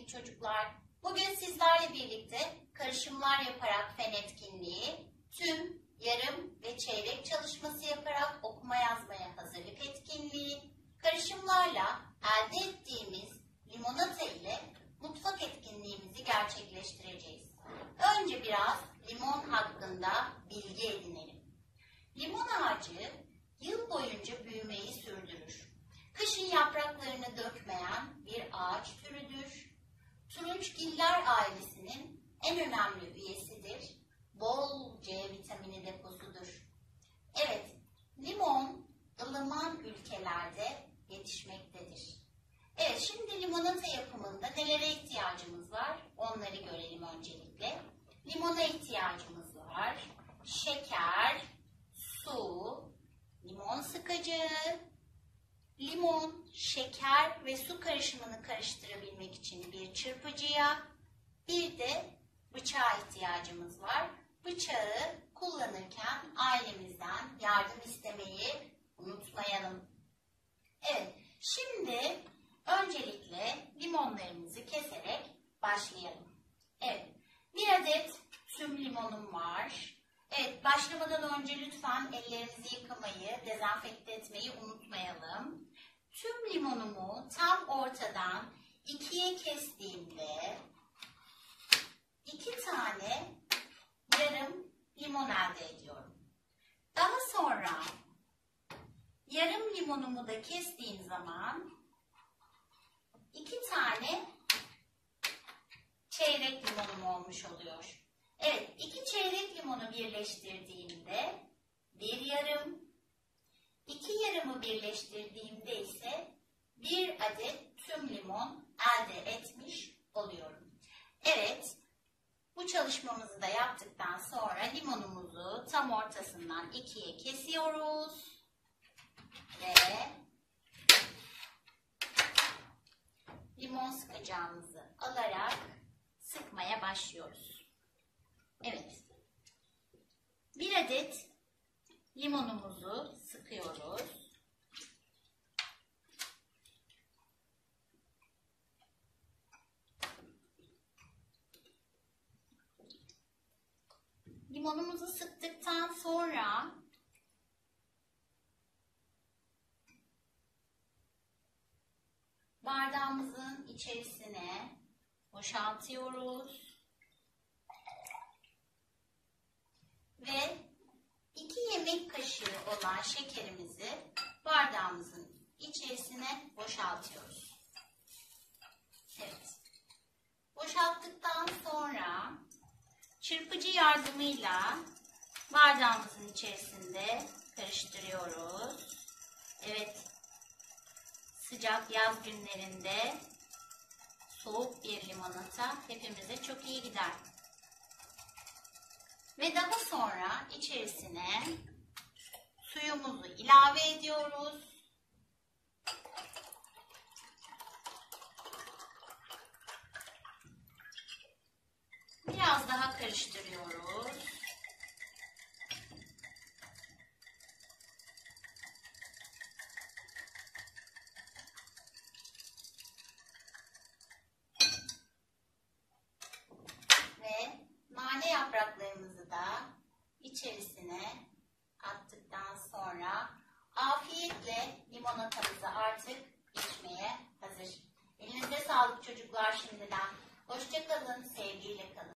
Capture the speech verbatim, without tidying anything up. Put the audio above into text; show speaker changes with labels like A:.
A: çocuklar. Bugün sizlerle birlikte karışımlar yaparak fen etkinliği, tüm, yarım ve çeyrek çalışması yaparak okuma yazmaya hazırlık etkinliği, karışımlarla elde ettiğimiz limonata ile mutfak etkinliğimizi gerçekleştireceğiz. Önce biraz limon hakkında bilgi edinelim. Limon ağacı yıl boyunca büyümeyi sürdürür. Kışın yapraklarını dökmeyen bir ağaç türüdür. Turunçgiller ailesinin en önemli üyesidir. Bol C vitamini deposudur. Evet, limon ılıman ülkelerde yetişmektedir. Evet, şimdi limonata yapımında nelere ihtiyacımız var? Onları görelim öncelikle. Limona ihtiyacımız var. Şeker, su, limon sıkacağı, limon, şeker ve su karışımını karıştırabilmek için bir çırpıcıya, bir de bıçağa ihtiyacımız var. Bıçağı kullanırken ailemizden yardım istemeyi unutmayalım. Evet, şimdi öncelikle limonlarımızı keserek başlayalım. Evet, bir adet tüm limonum var. Evet, başlamadan önce lütfen ellerimizi yıkamayı, dezenfekte etmeyi unutmayalım. Tüm limonumu tam ortadan ikiye kestiğimde iki tane yarım limon elde ediyorum. Daha sonra yarım limonumu da kestiğim zaman iki tane çeyrek limonum olmuş oluyor. Evet, iki çeyrek limonu birleştirdiğimde bir yarım, iki yarımı birleştirdiğimde ise bir adet tüm limon elde etmiş oluyorum. Evet, bu çalışmamızı da yaptıktan sonra limonumuzu tam ortasından ikiye kesiyoruz ve limon sıkacağımızı alarak sıkmaya başlıyoruz. Evet, bir adet limonumuzu sıkıyoruz. Limonumuzu sıktıktan sonra bardağımızın içerisine boşaltıyoruz. Ve iki yemek kaşığı olan şekerimizi bardağımızın içerisine boşaltıyoruz. Evet. Boşalttıktan sonra çırpıcı yardımıyla bardağımızın içerisinde karıştırıyoruz. Evet. Sıcak yaz günlerinde soğuk bir limonata hepimize çok iyi gider. Ve daha sonra içerisine suyumuzu ilave ediyoruz. Biraz daha karıştırıyoruz. Ve nane yapraklarımızı da içerisine attıktan sonra afiyetle limonatamızı artık içmeye hazır. Elinize sağlık çocuklar şimdiden. Hoşça kalın, sevgiyle kalın.